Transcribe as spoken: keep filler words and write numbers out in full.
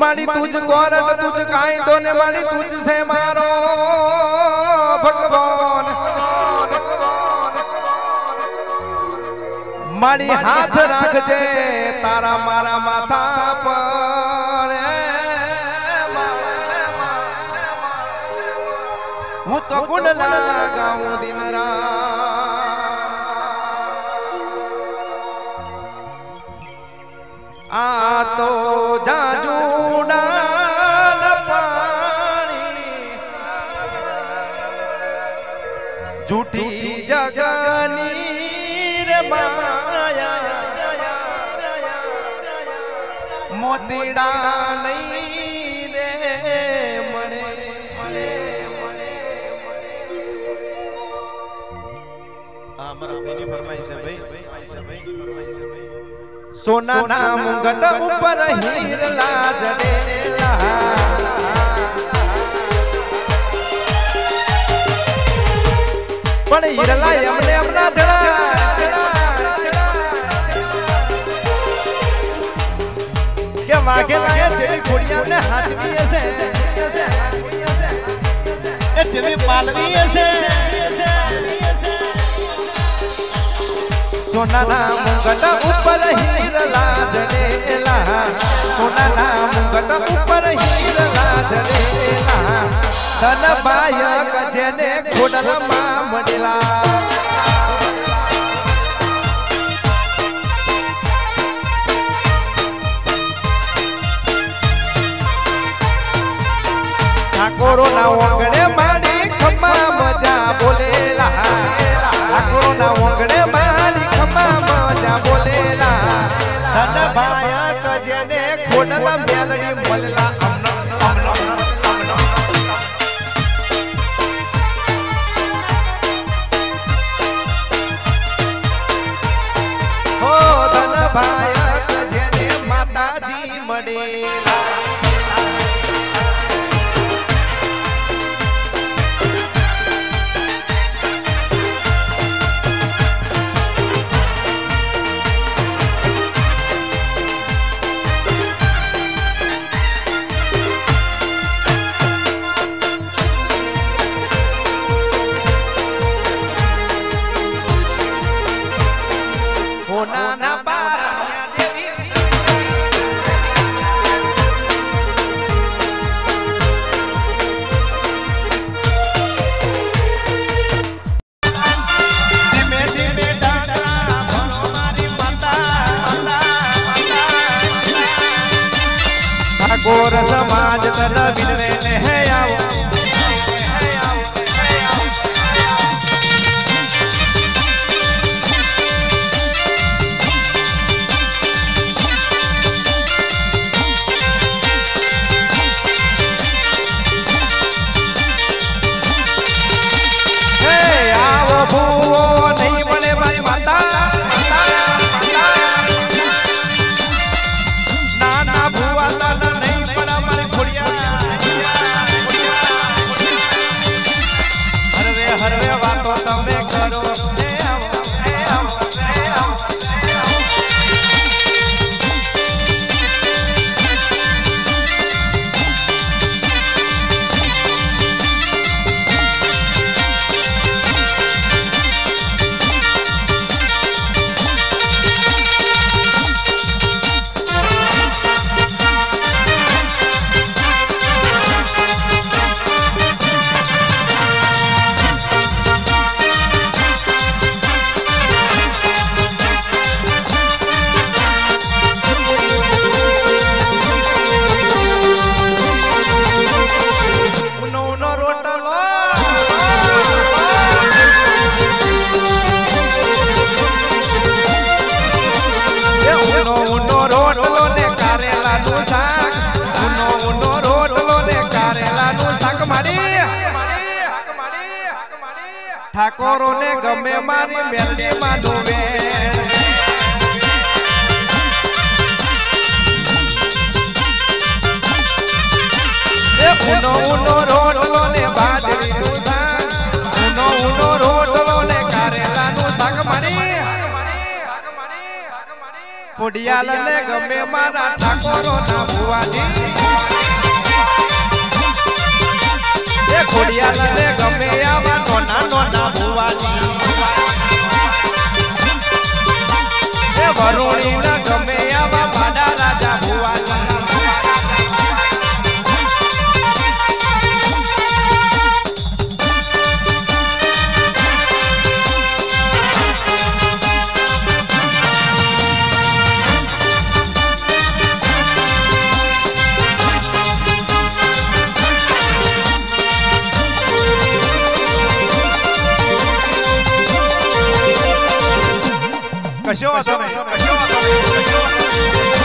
मारी तुझ कोरट तुझ काई दोने मारी तुझ से मारो भगवान मारी हाथ रख जे तारा मारा माथा पर हूँ तो गुण लगाऊं दिन रात आ तो जाजूड़ा न पानी झूठी जगनी रे माया मोतीड़ा नहीं रे मणे सोना नाम गट ऊपर हीर लाजड़ेला पण हीरला यमने यमना जड़ा के वागे लाया जेरी खोड़िया ने हाथ भी ऐसे ए तेरी पालवी ऐसे सोना नाम गट ऊपर हीर लाजड़ेला सोना नाम गट ऊपर हीर लाजड़ेला धन बायक जेने खोडल मां मडेला ठाकोरो ना ओंगणे माडी खम्मा मजा बोलेला ठाकोरो ना ओंगणे माडी खम्मा मजा बोलेला धन बायक जेने खोडल मेलडी मलला अमन अमन हो धन बायक जेने माताजी मडेला गोर समाज तन बिनवे ने आओ हे आओ भूओ नहीं बने मारी माता नाना भूआ नाना हरवे वातो तमे करो ए आओ ए आओ ए आओ ठाकोरो ने गमे मारी मेलडी मानुवे ए उनो उनो रोटलो ने बाजरी नु शाक उनो उनो रोटलो ने कारेला नु शाक मारी कोडियाल ने गमे मारा ठाकोरो ना बुआजी ખોડિયાલ ને ગમે આવા નોના નોના ભુવાની એ વરુણી ને ગમે આવા બાડા રાજા ભુવાની કશો વાતો નહીં કશો વાતો નહીં